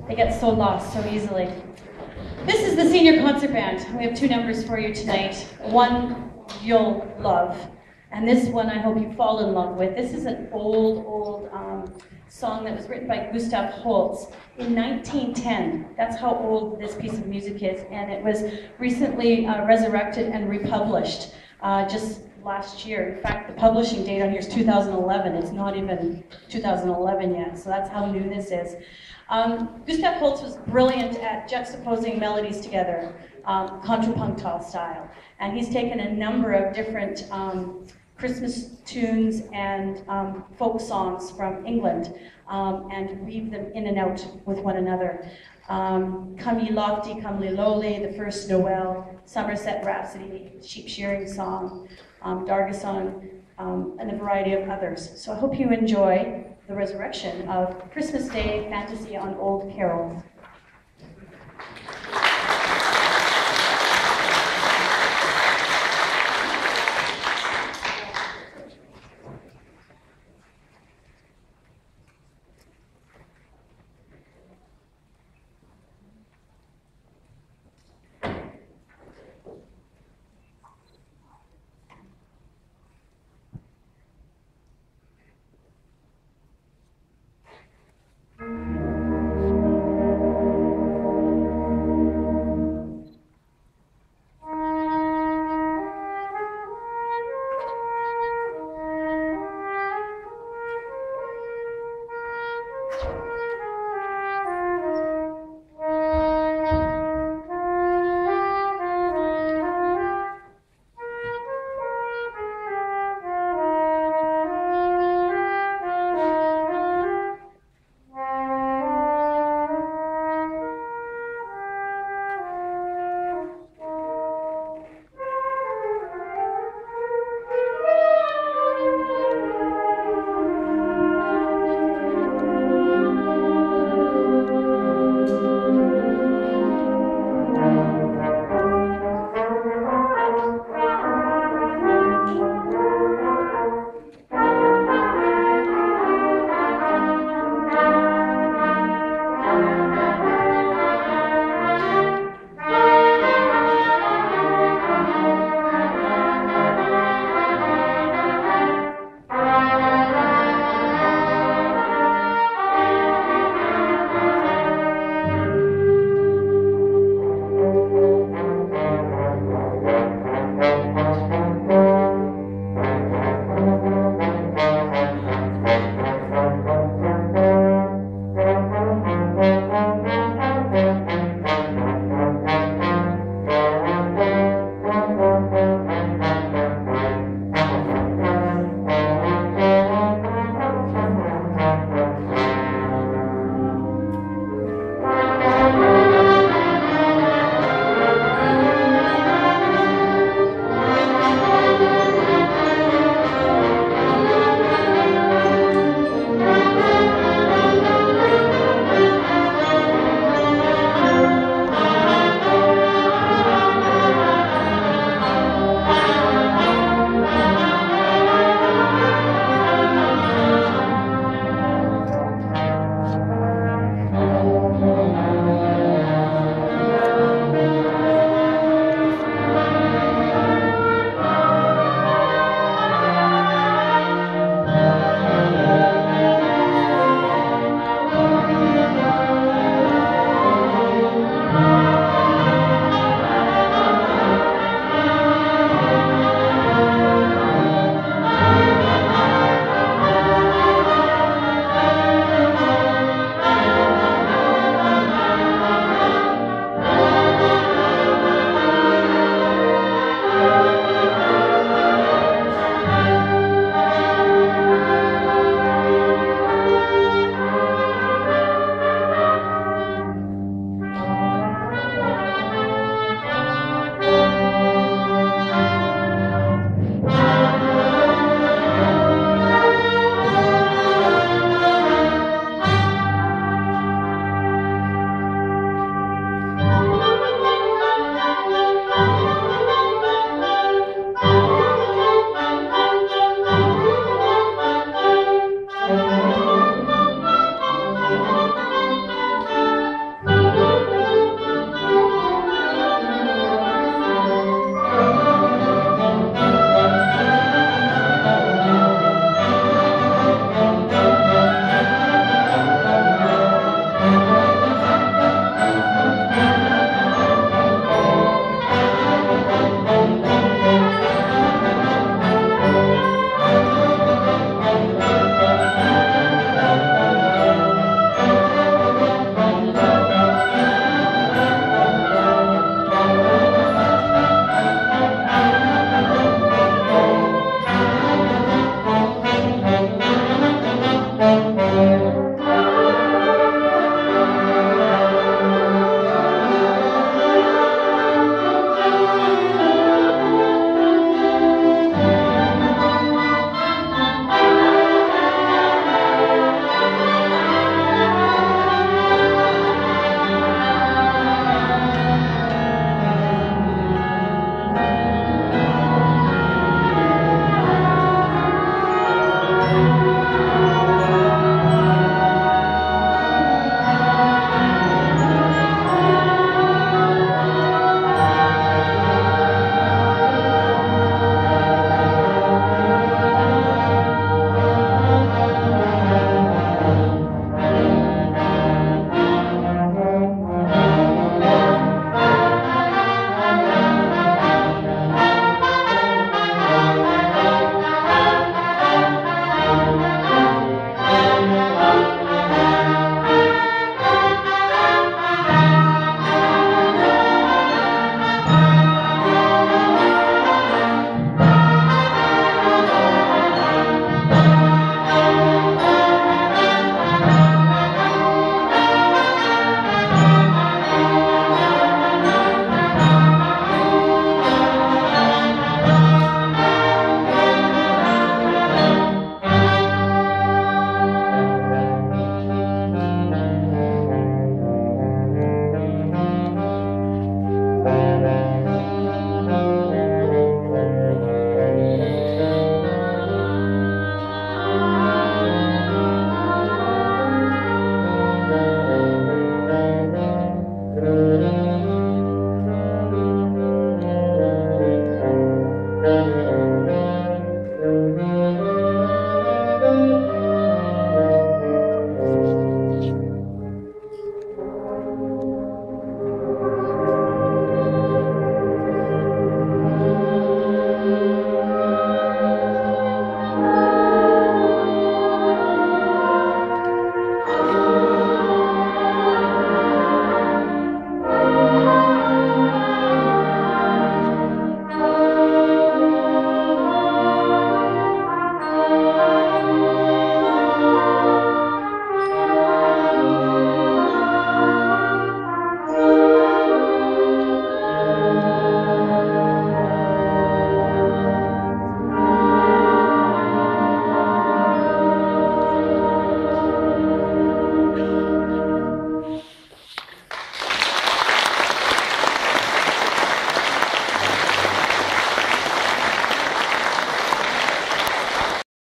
They get so lost so easily. This is the senior concert band. We have two numbers for you tonight. One you'll love, and this one I hope you fall in love with. This is an old song that was written by Gustav Holst in 1910. That's how old this piece of music is, and it was recently resurrected and republished just last year. In fact, the publishing date on here is 2011. It's not even 2011 yet, so that's how new this is. Gustav Holst was brilliant at juxtaposing melodies together, contrapuntal style, and he's taken a number of different Christmas tunes and folk songs from England and weave them in and out with one another. Come Ye Lofty, Come Ye Lowly, The First Noel, Somerset Rhapsody, Sheep Shearing Song, Darga Song, and a variety of others. So I hope you enjoy the resurrection of Christmas Day fantasy on old carols.